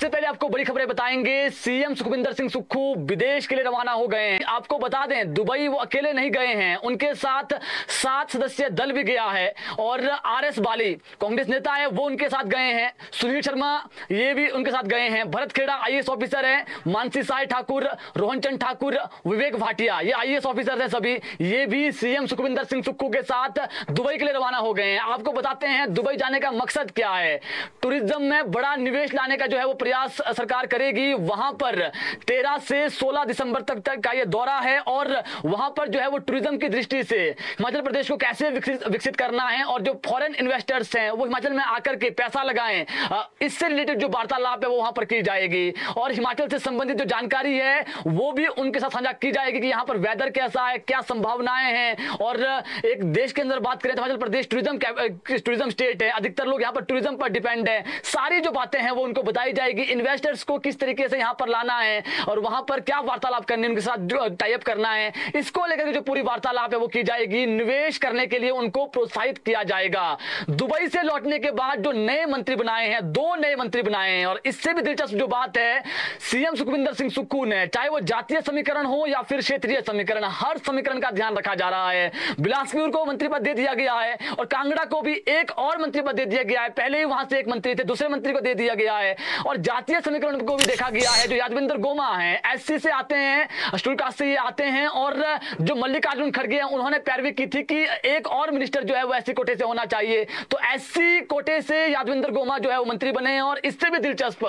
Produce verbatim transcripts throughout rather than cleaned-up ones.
सबसे पहले आपको बड़ी खबरें बताएंगे। सीएम सुखविंदर सिंह सुक्खू विदेश के लिए रवाना हो गए हैं। आपको बता दें, दुबई वो अकेले नहीं गए हैं, उनके साथ सात सदस्यीय दल भी गया है और आर एस बाली कांग्रेस नेता है वो उनके साथ गए हैं, सुनील शर्मा ये भी उनके साथ गए हैं, Bharat Khera I A S officer है, मानसी साई ठाकुर, रोहन चंद ठाकुर, विवेक भाटिया ये आई ए एस ऑफिसर है, सभी ये भी सीएम सुखविंदर सिंह सुक्खू के साथ दुबई के लिए रवाना हो गए हैं। आपको बताते हैं दुबई जाने का मकसद क्या है। टूरिज्म में बड़ा निवेश लाने का जो है वो प्रयास सरकार करेगी। वहां पर तेरह से सोलह दिसंबर तक, तक का ये दौरा है और वहां पर जो है वो टूरिज्म की दृष्टि से हिमाचल प्रदेश को कैसे विकसित विकसित करना है और जो फॉरेन इन्वेस्टर्स हैं वो हिमाचल में आकर के पैसा लगाएं, इससे रिलेटेड जो वार्तालाप है वो वहां पर की जाएगी और हिमाचल से संबंधित जो जानकारी है वो भी उनके साथ साझा की जाएगी कि यहाँ पर वेदर कैसा है, क्या संभावनाएं हैं। और एक देश के अंदर बात करें तो Himachal Pradesh tourism tourism state है, अधिकतर लोग यहाँ पर टूरिज्म पर डिपेंड है। सारी जो बातें हैं वो उनको बताई जाएगी, इन्वेस्टर्स को किस तरीके से यहाँ पर लाना है और वहां पर क्या वार्तालाप करने, उनके साथ टाई अप करना है, इसको लेकर के जो पूरी वार्तालाप है वो की जाएगी। निवेश करने के लिए उनको प्रोत्साहित किया जाएगा। दुबई से लौटने के बाद जो नए मंत्री बनाए हैं, दो नए मंत्री बनाए हैं और इससे भी दिलचस्प जो बात है, सीएम सुखविंदर सिंह सुक्खू ने चाहे वो जातीय समीकरण हो या फिर क्षेत्रीय समीकरण, हर समीकरण का ध्यान रखा जा रहा है। बिलासपुर को मंत्री पद दे दिया गया है और कांगड़ा को भी एक और मंत्री पद दे दिया गया है। पहले ही वहां से एक मंत्री थे, दूसरे मंत्री को दे दिया गया है और जातीय समीकरण को भी देखा गया है। जो यादविंदर गोमा है एससी से आते हैं, शेड्यूल कास्ट से आते हैं और जो मल्लिकार्जुन खड़गे हैं उन्होंने पैरवी की थी कि एक और मिनिस्टर जो है वो एससी कोटे से होना चाहिए, तो एससी कोटे से यादविंदर गोमा जो है वो मंत्री बने हैं। और इससे भी दिलचस्प,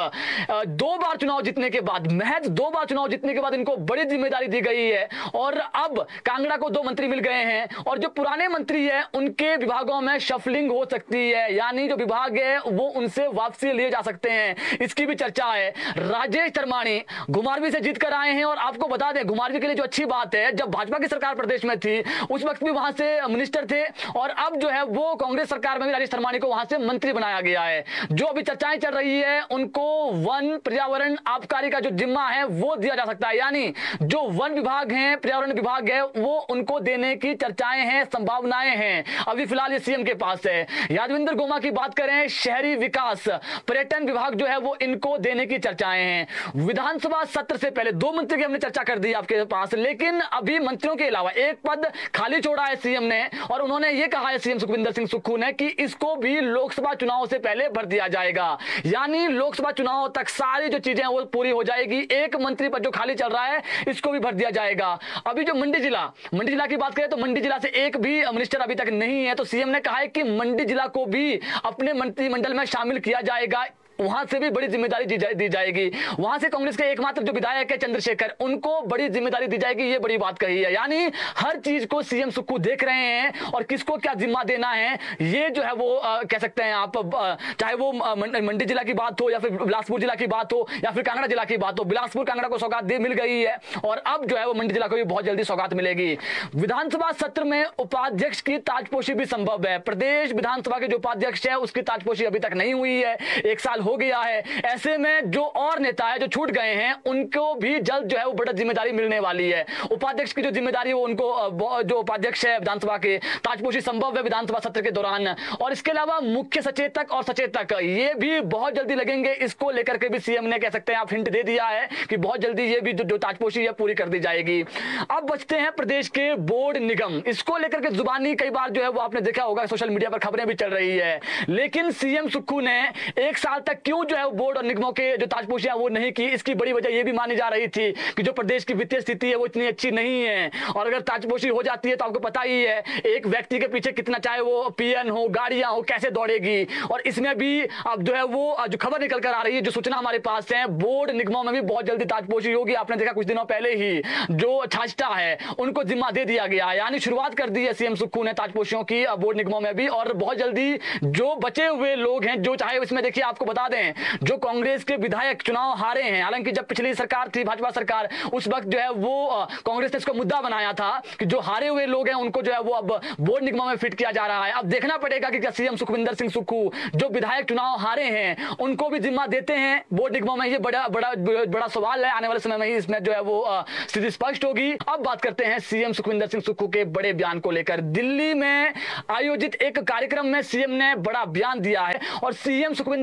दो बार चुनाव जीतने के बाद, महज दो बार चुनाव जीतने के बाद इनको बड़ी जिम्मेदारी दी गई है और अब कांगड़ा को दो मंत्री मिल गए हैं और जो पुराने मंत्री है उनके विभागों में शफलिंग हो सकती है, यानी जो विभाग है वो उनसे वापसी लिए जा सकते हैं, इसकी भी चर्चा है। राजेश धर्माणी घुमारवी से जीत कर आए हैं और आपको बता दें घुमारवी के लिए जो अच्छी बात है, जब भाजपा की सरकार प्रदेश में थी उस वक्त भी वहां से मिनिस्टर थे और अब जो है वो कांग्रेस सरकार में भी राजेश धर्माणी को वहां से मंत्री बनाया गया है। जो अभी चर्चाएं चल रही है उनको वन पर्यावरण आबकारी का जो जिम्मा है वो दिया जा सकता है, यानी जो वन विभाग है, पर्यावरण विभाग है, वो उनको देने की चर्चाएं हैं, संभावनाएं हैं। अभी फिलहाल ये सीएम के पास है। यादविंदर गोमा की बात करें, शहरी विकास, पर्यटन विभाग जो है वो इनको देने की चर्चाएं हैं। विधानसभा सत्र से पहले दो मंत्री की हमने चर्चा कर दी आपके पास, लेकिन अभी मंत्रियों के अलावा एक पद खाली छोड़ा है सीएम ने और उन्होंने ये कहा है सीएम सुखविंदर सिंह सुक्खू ने कि इसको भी लोकसभा चुनाव से पहले भर दिया जाएगा, यानी लोकसभा चुनाव तक सारी जो चीजें वो पूरी हो जाएगी। एक मंत्री पद जो खाली चल रहा है इसको भी भर दिया जाएगा। अभी जो मंडी जिला मंडी जिला की बात करें तो मंडी जिला से एक भी मिनिस्टर अभी तक नहीं है, तो सीएम ने कहा है कि मंडी जिला को भी अपने मंत्रिमंडल में शामिल किया जाएगा, वहां से भी बड़ी जिम्मेदारी दी, जा, दी जाएगी। वहां से कांग्रेस के एकमात्र जो विधायक है चंद्रशेखर, उनको बड़ी जिम्मेदारी दी जाएगी, ये बड़ी बात कही है। यानी हर चीज को सीएम सुक्खू देख रहे हैं और किसको क्या जिम्मा देना है ये जो है वो आ, कह सकते हैं आप, आ, चाहे वो मंडी जिला की बात हो या फिर बिलासपुर जिला की बात हो या फिर कांगड़ा जिला की बात हो। बिलासपुर कांगड़ा को सौगात दे मिल गई है और अब जो है वो मंडी जिला को भी बहुत जल्दी सौगात मिलेगी। विधानसभा सत्र में उपाध्यक्ष की ताजपोशी भी संभव है। प्रदेश विधानसभा के जो उपाध्यक्ष है उसकी ताजपोशी अभी तक नहीं हुई है, एक साल हो गया है। ऐसे में जो और नेता है जो छूट गए हैं उनको भी जल्द जो है वो बड़ा जिम्मेदारी मिलने वाली है। उपाध्यक्ष की जो जिम्मेदारी है वो उनको, जो उपाध्यक्ष है विधानसभा के, ताजपोशी संभव है विधानसभा सत्र के दौरान। और इसके अलावा मुख्य सचेतक और सचेतक ये भी बहुत जल्दी लगेंगे, इसको लेकर के भी सीएम ने कह सकते हैं आप हिंट दे दिया है कि बहुत जल्दी ये भी जो, जो ताजपोशी है पूरी कर दी जाएगी। अब बचते हैं प्रदेश के बोर्ड निगम, इसको लेकर के जुबानी कई बार जो है वो आपने देखा होगा सोशल मीडिया पर खबरें भी चल रही है, लेकिन सीएम सुक्खू ने एक साल तक क्यों जो है बोर्ड और निगमों के जो ताजपोशियां वो नहीं की, इसकी बड़ी वजह ये भी मानी जा रही थी कि जो प्रदेश की वित्तीय स्थिति है वो इतनी अच्छी नहीं है और अगर ताजपोशी हो जाती है तो आपको पता ही है एक व्यक्ति के पीछे कितना, चाहे वो पीएन हो, गाड़ियां हो, कैसे दौड़ेगी। और इसमें भी अब जो है वो जो खबर निकल कर आ रही है, जो सूचना हमारे पास है, बोर्ड निगमों में भी बहुत जल्दी ताजपोशी होगी। आपने देखा कुछ दिनों पहले ही जो छाछटा है उनको जिम्मा दे दिया गया है, यानी शुरुआत कर दी है सीएम सुक्खू ने ताजपोशियों की बोर्ड निगमों में भी। और बहुत जल्दी जो बचे हुए लोग हैं, जो चाहे इसमें देखिए आपको बता दें, जो कांग्रेस के विधायक चुनाव हारे हैं, हालांकि जब पिछली सरकार थी भाजपा सरकार उस वक्त जो है वो कांग्रेस ने इसको मुद्दा बनाया था कि जो हारे हुए लोग हैं उनको जो है वो अब बोर्ड निगमों में फिट किया जा रहा है। अब देखना पड़ेगा कि क्या सीएम सुखविंदर सिंह सुक्खू जो विधायक चुनाव हारे हैं उनको भी जिम्मा देते हैं बोर्ड निगमों में, ये बड़ा बड़ा बड़ा सवाल है। आने वाले समय में ही इसमें जो है वो स्थिति स्पष्ट होगी। अब बात करते हैं सीएम सुखविंदर सिंह सुक्खू के बड़े बयान को लेकर। दिल्ली में आयोजित एक कार्यक्रम में सीएम ने बड़ा बयान दिया है और सीएम सुखविंदर सिंह सुक्खू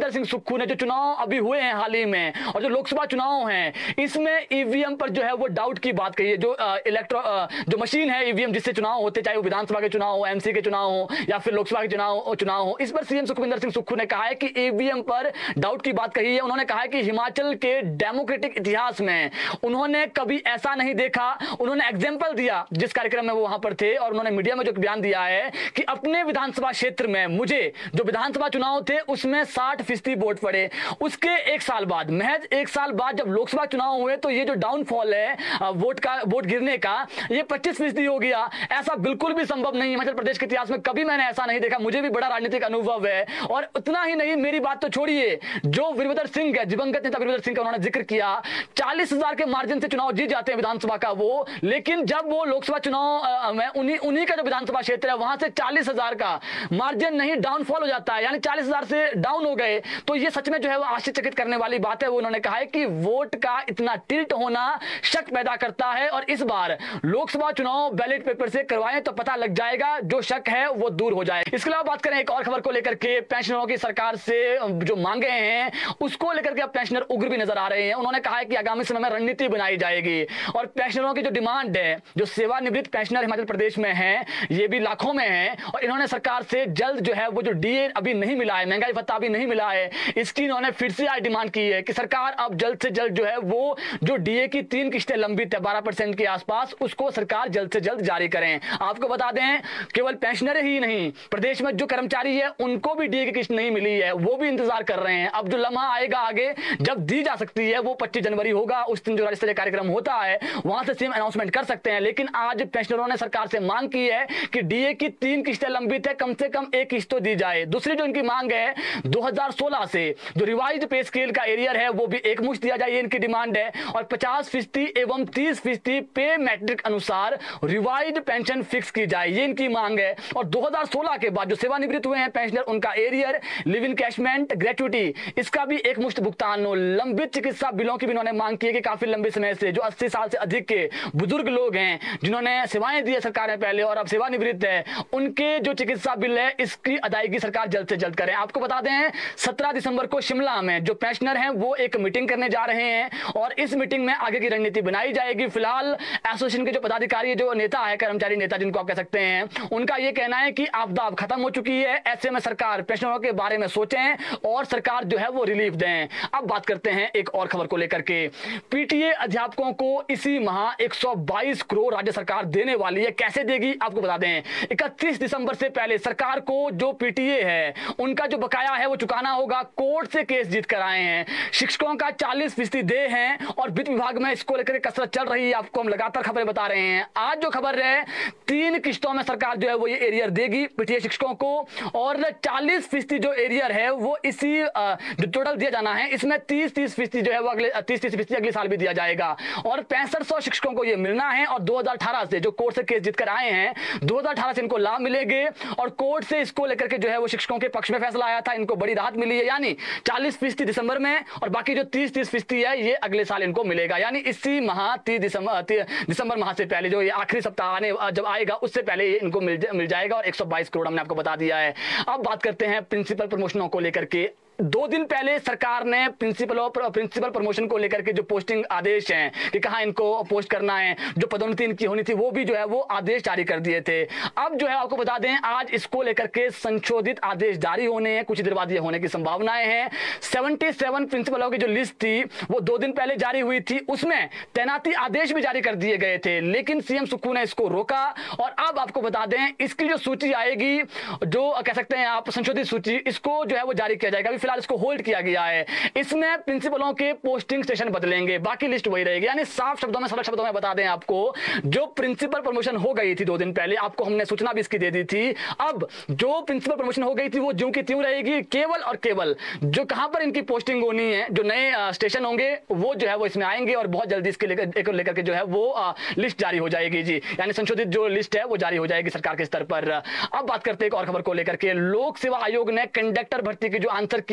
सुक्खू ने जो चुनाव अभी हुए हैं हाल ही में और जो लोकसभा चुनाव हैं इसमें ईवीएम पर जो है वो डाउट की बात कही है। जो इलेक्ट्रो जो मशीन है ईवीएम जिससे चुनाव होते, चाहे वो विधानसभा के चुनाव हो, एमसी के चुनाव हो या फिर लोकसभा के चुनाव चुनाव हो, इस पर सीएम सुखविंदर सिंह सुक्खू ने कहा है कि ईवीएम पर डाउट की बात कही है। उन्होंने कहा है कि हिमाचल के डेमोक्रेटिक इतिहास में उन्होंने कभी ऐसा नहीं देखा। उन्होंने एग्जाम्पल दिया जिस कार्यक्रम में वो वहां पर थे और उन्होंने मीडिया में जो बयान दिया है कि अपने विधानसभा क्षेत्र में मुझे जो विधानसभा चुनाव थे उसमें साठ फीसदी वोट पड़े। उसके एक साल बाद, महज एक साल बाद जब लोकसभा चुनाव हुए तो ये जो डाउनफॉल है वोट का, वोट गिरने का, ये पच्चीस फीसदी हो गया। ऐसा बिल्कुल भी संभव नहीं है हिमाचल प्रदेश के इतिहास में, कभी मैंने ऐसा नहीं देखा। मुझे भी बड़ा राजनीतिक अनुभव है और उतना ही नहीं, मेरी बात तो छोड़िए, जो वीरभद्र सिंह है, दिवंगत नेता वीरभद्र सिंह का उन्होंने जिक्र किया, चालीस हजार के मार्जिन से चुनाव जीत जाते हैं विधानसभा का वो, लेकिन जब वो लोकसभा चुनाव में उन्हीं उन्हीं का जो विधानसभा क्षेत्र है वहां से चालीस हजार का मार्जिन नहीं डाउनफॉल हो जाता है, यानी चालीस हजार से डाउन हो गए। तो ये सच में जो है वो आश्चर्यचकित करने वाली बात है। वो उन्होंने कहा है कि वोट का इतना टिल्ट होना शक पैदा करता है और इस बार लोकसभा चुनाव बैलेट पेपर से करवाएं तो पता लग जाएगा, जो शक है वो दूर हो जाए। इसके अलावा बात करें एक और खबर को लेकर के, पेंशनरों की सरकार से जो मांगे हैं उसको लेकर के अब पेंशनर उग्र भी नजर आ रहे हैं। उन्होंने कहा है कि आगामी समय में रणनीति बनाई जाएगी और पेंशनरों की जो डिमांड है, जो सेवानिवृत्त पेंशनर हिमाचल प्रदेश में हैं, ये भी लाखों में हैं और इन्होंने सरकार से जल्द जो है वो जो डीए अभी नहीं मिला है, महंगाई भत्ता अभी नहीं मिला है, इसकी इन्होंने फिर से आज डिमांड की है कि सरकार अब जल्द से जल्द जो है वो जो डीए की तीन किस्तें लंबित है बारह परसेंट के आसपास, उसको सरकार जल्द से जल्द जारी करें। आपको बता दें केवल पेंशनर ही नहीं, प्रदेश में जो कर्मचारी है उनको भी डीए की किस्त नहीं मिली है, वो भी इंतजार कर रहे हैं। अब जो लम्हा आएगा आगे जब दी जा सकती है वो पच्चीस जनवरी होगा, उस दिन जो राज्य स्तरीय कार्यक्रम होता है वहां से सीएम अनाउंसमेंट कर सकते हैं। लेकिन आज पेंशनरों ने सरकार से मांग की है कि डीए की तीन किस्तें लंबित है, कम से कम एक किस्त तो दी जाए। दूसरी जो इनकी मांग है, दो हज़ार सोलह से जो रिवाइज्ड पे स्केल का एरियर है वो भी एक मुश्त दिया जाए, ये इनकी डिमांड है और पचास फीसदी एवं तीस फीसदी पे मैट्रिक अनुसार रिवाइज्ड पेंशन फिक्स की जाए, ये इनकी मांग है। और दो हज़ार सोलह के बाद जो सेवानिवृत्त हुए हैं पेंशनर, उनका एरियर, लिव इनकैशमेंट, ग्रेच्युटी, इसका भी एक मुश्त भुगतान हो। लंबित चिकित्सा बिलों की भी इन्होंने मांग की है कि काफी लंबे समय से जो अस्सी साल से अधिक के बुजुर्ग लोग हैं जिन्होंने सेवाएं दी है सरकार ने पहले और अब सेवानिवृत्त है, उनके जो चिकित्सा बिल है इसकी अदायगी सरकार जल्द से जल्द करे। आपको बता दें सत्रह दिसंबर को शिमला में जो पेंशनर हैं वो एक मीटिंग करने जा रहे हैं और इस मीटिंग में आगे की रणनीति बनाई जाएगी। फिलहाल एसोसिएशन के जो पदाधिकारी, जो नेता है, कर्मचारी नेता जिनको आप कह सकते हैं, उनका यह कहना है कि आपदा अब खत्म हो चुकी है, ऐसे में सरकार पेंशनरों के बारे में सोचें और सरकार जो है वो रिलीफ दें। अब बात करते हैं एक और खबर को लेकर के, पीटीए अध्यापकों को इसी माह एक सौ बाईस करोड़ राज्य सरकार देने वाली है। कैसे देगी आपको बता दें, इकतीस दिसंबर से पहले सरकार को जो पीटीए है उनका जो बकाया है वो चुकाना होगा। कोर्ट से केस जीत कर आए हैं, शिक्षकों का चालीस फीसदी दे हैं और वित्त विभाग में इसको लेकर कसरत चल रही है। आपको हम लगातार खबरें बता रहे हैं। आज जो खबर है, तीन किस्तों में सरकार जो है वो ये एरियर देगी पीटीए शिक्षकों को और चालीस फीसदी जो एरियर है वो इसी जो टोटल दिया जाना है इसमें तीस तीस फीसदी जो है वो अगले तीस तीस फीसदी अगले साल भी दिया जाएगा और पैंसठ सौ शिक्षकों को ये मिलना है। और दो हज़ार अठारह से जो कोर्ट से केस जीत कर आए हैं, दो हज़ार अठारह से इनको लाभ मिलेंगे और कोर्ट से इसको लेकर के जो है वो शिक्षकों के पक्ष में फैसला आया था, इनको बड़ी राहत मिली है। यानी चालीस फीसदी दिसंबर में और बाकी जो तीस तीस फीसदी है ये अगले साल इनको मिलेगा। यानी इसी माह तीस दिसंबर दिसंबर माह से पहले जो ये आखिरी सप्ताह आने जब आएगा उससे पहले ये इनको मिल, मिल जाएगा और एक सौ बाईस करोड़ हमने आपको बता दिया है। अब बात करते हैं प्रिंसिपल प्रमोशनों को लेकर के। दो दिन पहले सरकार ने प्रिंसिपल प्रिंसिपल प्रमोशन को लेकर के जो पोस्टिंग आदेश हैं कि कहां इनको पोस्ट करना है, जो पदोन्नति इनकी होनी थी, वो भी जो है वो आदेश जारी कर दिए थे। अब जो है आपको बता दें आज इसको लेकर के संशोधित आदेश जारी होने हैं, कुछ देर बाद ये होने की संभावनाएं हैं। सतहत्तर प्रिंसिपलों की जो लिस्ट थी वो दो दिन पहले जारी हुई थी, उसमें तैनाती आदेश भी जारी कर दिए गए थे, लेकिन सीएम सुक्खू ने इसको रोका और अब आपको बता दें इसकी जो सूची आएगी, जो कह सकते हैं आप संशोधित सूची, इसको जो है वो जारी किया जाएगा। इसको होल्ड किया गया है। इसमें प्रिंसिपलों के पोस्टिंग स्टेशन बदलेंगे, बाकी लिस्ट वही रहेगी। यानी साफ शब्दों में सरल शब्दों में बता दें आपको, जो प्रिंसिपल प्रमोशन हो गई थी दो दिन पहले, आपको हमने सूचना भी इसकी दे दी थी, अब जो प्रिंसिपल प्रमोशन हो गई थी वो ज्यों की त्यों रहेगी। केवल और केवल जो कहां पर इनकी पोस्टिंग होनी है, जो नए स्टेशन होंगे वो जो है वो इसमें आएंगे और बहुत जल्दी इसके लेकर लेकर के जो है वो लिस्ट जारी हो जाएगी जी। यानी संशोधित जो लिस्ट है वो जारी हो जाएगी सरकार के स्तर पर। अब बात करते हैं एक और खबर को लेकर के, लोक सेवा आयोग ने कंडक्टर भर्ती की जो आंसर की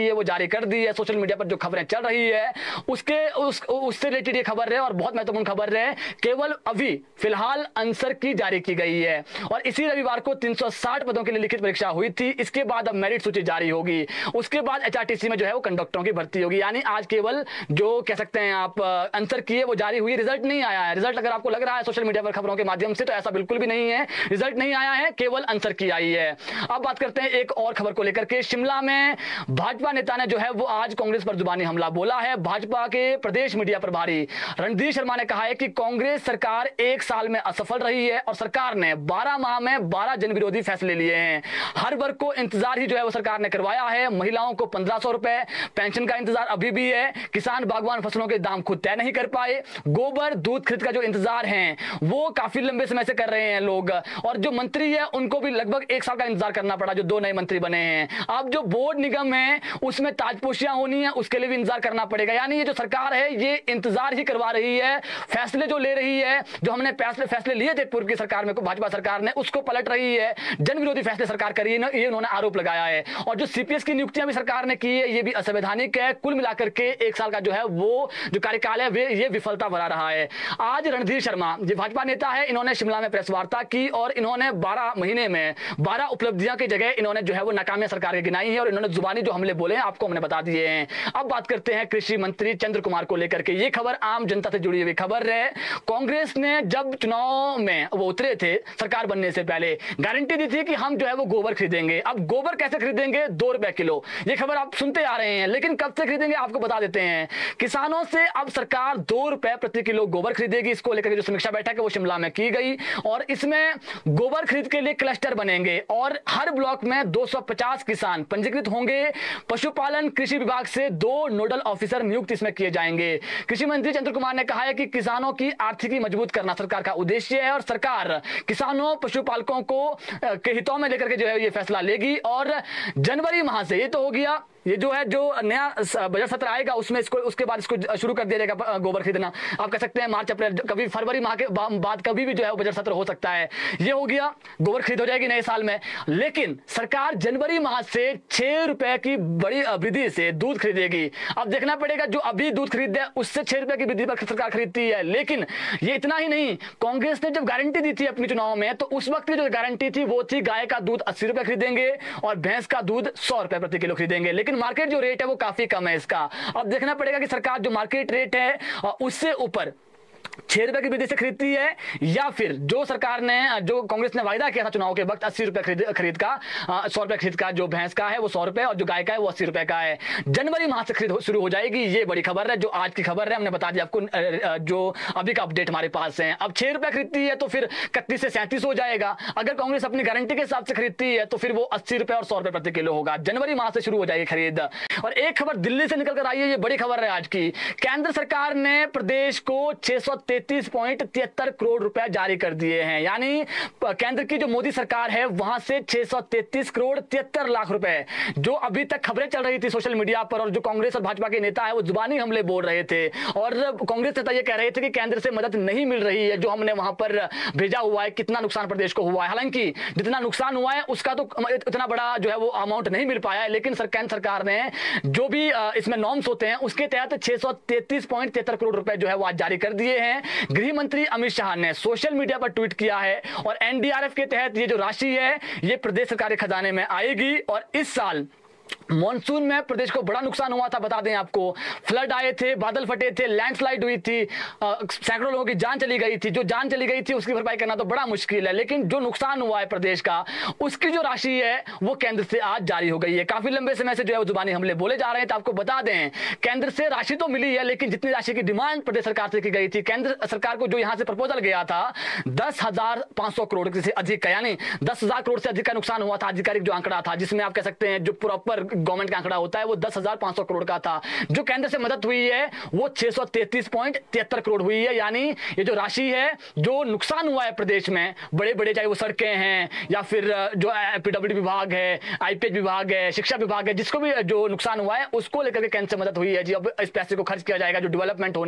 है वो जारी कर दी है। सोशल मीडिया पर जो खबरें चल रही है उसके उस उससे रिलेटेड ये खबर है और बहुत महत्वपूर्ण खबर है। केवल अभी फिलहाल आंसर की जारी की गई है और इसी रविवार को तीन सौ साठ पदों के लिए लिखित परीक्षा हुई थी। इसके बाद अब मेरिट सूची जारी होगी, उसके बाद एचआरटीसी में जो है वो कंडक्टरों की भर्ती होगी। यानी आज केवल जो कह सकते हैं आप आंसर की है वो जारी हुई, रिजल्ट नहीं आया है। रिजल्ट अगर आपको लग रहा है सोशल मीडिया पर खबरों के माध्यम से, तो ऐसा बिल्कुल भी नहीं है, रिजल्ट नहीं आया है, केवल आंसर की आई है। अब बात करते हैं एक और खबर को लेकर के। शिमला में भाजपा नेता ने जो है वो आज कांग्रेस पर जुबानी हमला बोला है। भाजपा के प्रदेश मीडिया प्रभारी रणधीर शर्मा ने कहा है कि कांग्रेस सरकार एक साल में असफल रही है और सरकार ने बारह माह में बारह जन विरोधी फैसले लिए हैं। हर वर्ग को इंतजार ही जो है वो सरकार ने करवाया है। महिलाओं को पंद्रह सौ रुपए पेंशन का इंतजार अभी भी है। किसान बागवान फसलों के दाम खुद तय नहीं कर पाए। गोबर दूध खरीद का जो इंतजार है वो काफी लंबे समय से कर रहे हैं लोग, और जो मंत्री है उनको भी लगभग एक साल का इंतजार करना पड़ा, जो दो नए मंत्री बने हैं। अब जो बोर्ड निगम है उसमें ताजपोशियां होनी है, उसके लिए भी इंतजार करना पड़ेगा। यानी ये जो सरकार है ये इंतजार ही करवा रही है, फैसले जो ले रही है, जो हमने फैसले फैसले लिए थे पूर्व की सरकार में, भाजपा सरकार ने, उसको पलट रही है। जन विरोधी फैसले सरकार कर रही है, ये उन्होंने आरोप लगाया है। और जो सीपीएस की नियुक्तियां भी सरकार ने की है ये भी असंवैधानिक है। कुल मिलाकर के एक साल का जो है वो जो कार्यकाल है वे ये विफलता भरा रहा है। आज रणधीर शर्मा जो भाजपा नेता है, इन्होंने शिमला में प्रेस वार्ता की और इन्होंने बारह महीने में बारह उपलब्धियां की जगह इन्होंने जो है वो नाकामियां सरकार की गिनाई है और इन्होंने जुबानी जो हमले बोले हैं आपको हमने बता दिए हैं। अब बात करते हैं कृषि मंत्री चंद्र कुमार को लेकर के। ये खबर आम जनता से जुड़ी हुई खबर है। कांग्रेस ने जब चुनाव में वो उतरे थे सरकार बनने से पहले गारंटी दी थी कि हम जो है वो गोबर खरीदेंगे। अब गोबर कैसे खरीदेंगे? दो रुपए किलो। ये खबर आप सुनते आ रहे हैं, लेकिन कब से खरीदेंगे आपको बता देते हैं। किसानों से अब सरकार दो रुपए प्रति किलो गोबर खरीदेगी। इसको लेकर जो समीक्षा बैठक है वो शिमला में की गई और इसमें गोबर खरीद के लिए क्लस्टर बनेंगे और हर ब्लॉक में दो सौ पचास किसान पंजीकृत होंगे। पशुपालन कृषि विभाग से दो नोडल ऑफिसर नियुक्त इसमें किए जाएंगे। कृषि मंत्री चंद्र कुमार ने कहा है कि किसानों की आर्थिकी मजबूत करना सरकार का उद्देश्य है और सरकार किसानों पशुपालकों को के हितों में लेकर के जो है ये फैसला लेगी। और जनवरी माह से, ये तो हो गया, ये जो है जो नया बजट सत्र आएगा उसमें इसको उसके बाद इसको शुरू कर दिया जाएगा गोबर खरीदना। आप कह सकते हैं मार्च अप्रैल कभी फरवरी माह के बाद कभी भी जो है बजट सत्र हो सकता है। ये हो गया, गोबर खरीद हो जाएगी नए साल में। लेकिन सरकार जनवरी माह से छह रुपए की बड़ी वृद्धि से दूध खरीदेगी। अब देखना पड़ेगा जो अभी दूध खरीदे उससे छह रुपए की वृद्धि पर सरकार खरीदती है। लेकिन ये इतना ही नहीं, कांग्रेस ने जब गारंटी दी थी अपने चुनाव में तो उस वक्त की जो गारंटी थी वो थी गाय का दूध अस्सी रुपए खरीदेंगे और भैंस का दूध सौ रुपए प्रति किलो खरीदेंगे। लेकिन मार्केट जो रेट है वो काफी कम है इसका। अब देखना पड़ेगा कि सरकार जो मार्केट रेट है उससे ऊपर छह रुपए की वृद्धि से खरीदती है या फिर जो सरकार ने जो कांग्रेस ने वायदा किया था चुनाव के वक्त अस्सी रुपए खरीद खरीद का सौ रुपए खरीद का, जो भैंस का है वो सौ रुपए और जो गाय का है वो अस्सी रुपए का है। जनवरी माह से खरीद शुरू हो जाएगी। ये बड़ी खबर है जो आज की खबर है, हमने बता दिया आपको जो अभी का अपडेट हमारे पास है। अब छह रुपए खरीदती है तो फिर इकतीस से सैंतीस हो जाएगा। अगर कांग्रेस अपनी गारंटी के हिसाब से खरीदती है तो फिर वो अस्सी रुपए और सौ रुपए प्रति किलो होगा। जनवरी माह से शुरू हो जाएगी खरीद। और एक खबर दिल्ली से निकल कर आई है, ये बड़ी खबर है आज की। केंद्र सरकार ने प्रदेश को छह सौ तैंतीस पॉइंट तिहत्तर करोड़ रुपए जारी कर दिए हैं। यानी केंद्र की जो मोदी सरकार है वहां से छह सौ तैंतीस करोड़ तिहत्तर लाख रुपए, जो अभी तक खबरें चल रही थी सोशल मीडिया पर और जो कांग्रेस और भाजपा के नेता है वो जुबानी हमले बोल रहे थे और कांग्रेस नेता ये कह रहे थे कि केंद्र से मदद नहीं मिल रही है, जो हमने वहां पर भेजा हुआ है कितना नुकसान प्रदेश को हुआ है। हालांकि जितना नुकसान हुआ है उसका तो इतना बड़ा जो है वो अमाउंट नहीं मिल पाया है, लेकिन केंद्र सरकार ने जो भी इसमें नॉर्म्स होते हैं उसके तहत छह सौ तैंतीस पॉइंट तिहत्तर करोड़ रुपए जो है वो आज जारी कर दिए हैं। गृह मंत्री अमित शाह ने सोशल मीडिया पर ट्वीट किया है और एनडीआरएफ के तहत ये जो राशि है ये प्रदेश सरकार के खजाने में आएगी। और इस साल मॉनसून में प्रदेश को बड़ा नुकसान हुआ था, बता दें आपको, फ्लड आए थे, बादल फटे थे, लैंडस्लाइड हुई थी, सैकड़ों लोगों की जान चली गई थी। जो जान चली गई थी उसकी भरपाई करना तो बड़ा मुश्किल है, लेकिन जो नुकसान हुआ है प्रदेश का उसकी जो राशि है वो केंद्र से आज जारी हो गई है। काफी लंबे समय से जो है वो जुबानी हमले बोले जा रहे हैं, तो आपको बता दें केंद्र से राशि तो मिली है, लेकिन जितनी राशि की डिमांड प्रदेश सरकार से की गई थी, केंद्र सरकार को जो यहां से प्रपोजल गया था दस हजार पांच सौ करोड़ से अधिक का, यानी दस हजार करोड़ से अधिक का नुकसान हुआ था। आधिकारिक जो आंकड़ा था जिसमें आप कह सकते हैं जो प्रॉपर गवर्नमेंट का आंकड़ा होता है वो दस हजार पांच सौ करोड़ का था। जो केंद्र से मदद हुई है वो छह सौ तैंतीस पॉइंट तिहत्तर करोड़ हुई है। यानी ये जो राशि है जो नुकसान हुआ है प्रदेश में, बड़े बड़े चाहे वो सड़कें हैं या फिर जो पीडब्ल्यूडी विभाग है, आईपीएच विभाग है, शिक्षा विभाग है, जिसको भी जो नुकसान हुआ है उसको लेकर के केंद्र से मदद हुई है जी। अब इस पैसे को खर्च किया जाएगा, जो डेवलपमेंट होनी है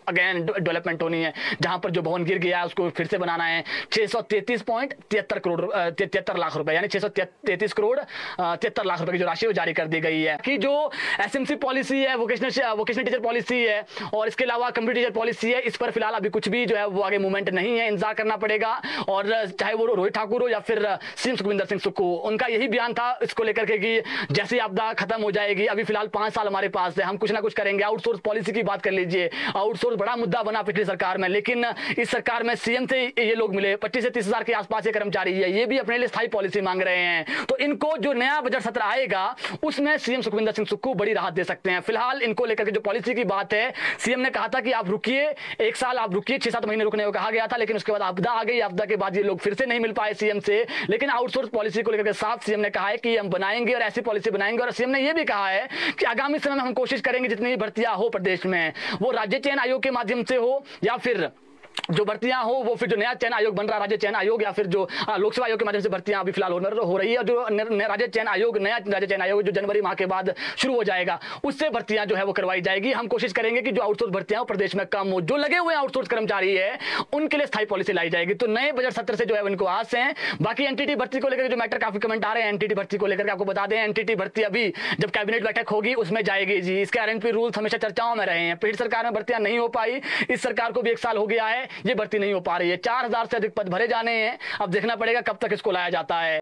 अगेन डेवलपमेंट होनी है, जहां पर जो भवन गिर गया है उसको फिर से बनाना है। छह सौ तैंतीस पॉइंट तिहत्तर करोड़ तिहत्तर लाख रुपए यानी छह सौ तैंतीस करोड़ तिहत्तर लाख रुपए की जो राशि वो जारी कर दी गई है। कि जो एसएमसी पॉलिसी है, वोकेशनल वोकेशनल टीचर पॉलिसी है और इसके अलावा कंप्यूटर टीचर पॉलिसी है, इस पर फिलहाल अभी कुछ भी जो है वो आगे मूवमेंट नहीं है, इंतजार करना पड़ेगा। और चाहे वो रोहित ठाकुर हो या फिर सीएम सुखविंदर सिंह सुक्खू, उनका यही बयान था इसको लेकर के कि जैसे आपदा खत्म हो जाएगी, अभी फिलहाल पांच साल हमारे पास है, हम कुछ ना कुछ करेंगे। आउटसोर्स पॉलिसी की बात कर लीजिए, आउटसोर्स बड़ा मुद्दा बना पिछली सरकार में, लेकिन इस सरकार में सीएम से ये लोग मिले, पच्चीस से तीस हजार के आसपास ये कर्मचारी है, ये भी अपने लिए स्थायी पॉलिसी मांग रहे हैं। तो इनको जो नया बजट सत्र आएगा उसमें सीएम सुखविंदर सिंह सुक्खू बड़ी राहत दे सकते हैं। फिलहाल इनको लेकर के जो पॉलिसी की बात है, सीएम ने कहा था कि आप रुकिए, एक साल आप रुकिए, छह सात महीने रुकने को कहा गया था, लेकिन उसके बाद आपदा आ गई, आपदा के बाद ये लोग फिर से नहीं मिल पाए सीएम से। लेकिन आउटसोर्स पॉलिसी को लेकर साफ सीएम ने कहा है कि हम बनाएंगे और ऐसी पॉलिसी बनाएंगे। और सीएम ने यह भी कहा है कि आगामी समय में हम कोशिश करेंगे जितनी भी भर्तियां हो प्रदेश में, वो राज्य चयन आयोग के माध्यम से हो या फिर जो भर्तियां हो वो फिर जो नया चयन आयोग बन रहा है राज्य चयन आयोग या फिर जो लोकसभा आयोग के माध्यम से भर्तियां अभी फिलहाल हो रही है, और जो राज्य चयन आयोग नया राज्य चयन आयोग जो जनवरी माह के बाद शुरू हो जाएगा, उससे भर्तियां जो है वो करवाई जाएगी। हम कोशिश करेंगे कि जो आउटसोर्स भर्तियां प्रदेश में कम हो, जो लगे हुए आउटसोर्स कर्मचारी है उनके लिए स्थायी पॉलिसी लाई जाएगी। तो नए बजट सत्र से जो है उनको आस है। बाकी एनटीटी भर्ती को लेकर जो मैटर काफी कमेंट आ रहे हैं, एनटीटी भर्ती को लेकर आपको बता दें, एनटीटी भर्ती अभी जब कैबिनेट बैठक होगी उसमें जाएगी जी। इसके आरएनपी रूल्स हमेशा चर्चाओं में रहे हैं, पिछली सरकार में भर्तियां नहीं हो पाई, इस सरकार को भी एक साल हो गया है, ये भर्ती नहीं हो पा रही है। चार हजार से अधिक पद भरे जाने हैं, अब देखना पड़ेगा कब तक इसको लाया जाता है।